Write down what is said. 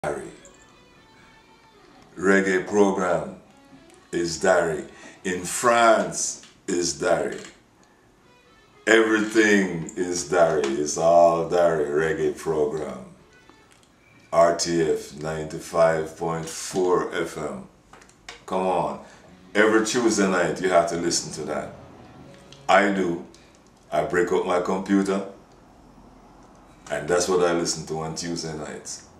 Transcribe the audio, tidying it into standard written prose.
Dari Reggae Program is Dari. In France is Dari. Everything is Dari. It's all Dari Reggae Program. RTF 95.4 FM. Come on. Every Tuesday night you have to listen to that. I do. I break up my computer and that's what I listen to on Tuesday nights.